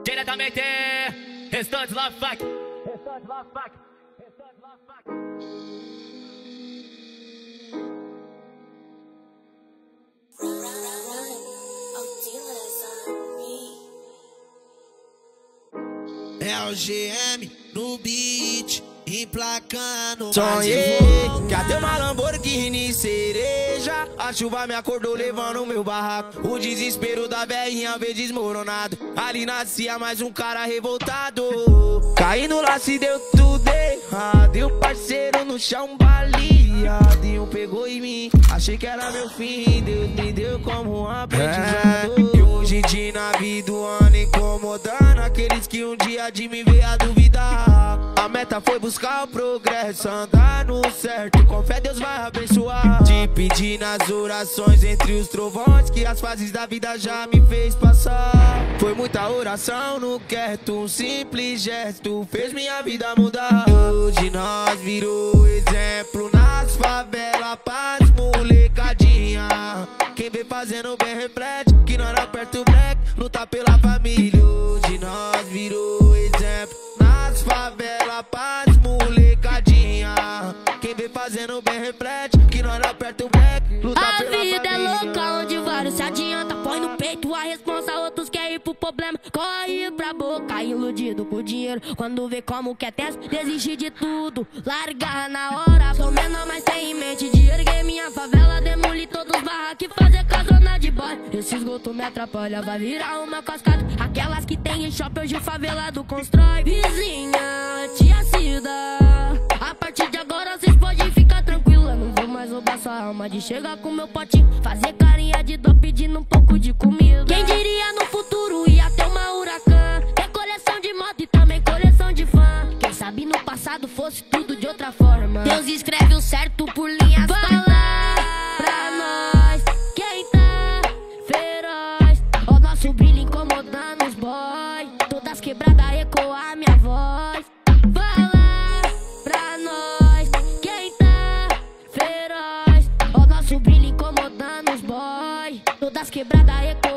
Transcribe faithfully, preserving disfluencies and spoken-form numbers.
Diretamente, Restante Love Fuck. Restante Love Fuck. Restante Love Fuck. É o G M no beat, emplacando. Sonhei que até uma Lamborghini cereja. A chuva me acordou levando o meu barraco. O desespero da velhinha veio desmoronado. Ali nascia mais um cara revoltado. Caindo lá se deu tudo errado. E o parceiro no chão baleado. E um pegou em mim, achei que era meu fim. Deus me deu como um aprendizado. E hoje de nave do ano incomodando aqueles que um dia de me ver a duvidar. A meta foi buscar o progresso, andar no certo. Com fé Deus vai abençoar. Te pedir nas orações entre os trovões que as fases da vida já me fez passar. Foi muita oração no quieto, um simples gesto fez minha vida mudar. Hoje nós virou exemplo nas favelas, paz, molecadinha. Quem vem fazendo bem reflete que nós não aperta o black, luta pela família. Hoje nós virou exemplo nas favelas, paz, molecadinha. Quem vem fazendo bem reflete que nós não aperta o black, luta pela família. A vida é louca onde vários se adianta, põe no peito a responsa, outros querem ir pro problema. Corre pra boca, iludido com dinheiro. Quando vê como quer teste, desiste de tudo, larga na hora. Sou menor, mas tem em mente de erguer minha favela, demolir todos os barracos e fazer casona de boy. Esse esgoto me atrapalha, vai virar uma cascata. Aquelas que tem em shopping hoje o favelado constrói. Vizinha, tia Cida, a partir de agora vocês podem ficar tranquila. Não vou mais roubar sua alma de chegar com meu potinho, fazer carinha de dó pedindo um pouco de comida. Quem diria no futuro ia ter uma Huracan, ter coleção de moto e também coleção de fã. Quem sabe no passado fosse tudo de outra forma. Deus escreve o certo por linhas. Fala pra nós quem tá feroz. O nosso brilho incomodando os boys, todas quebradas ecoar minha voz. Fala pra nós quem tá feroz. O nosso brilho incomodando os boys, todas quebradas ecoar.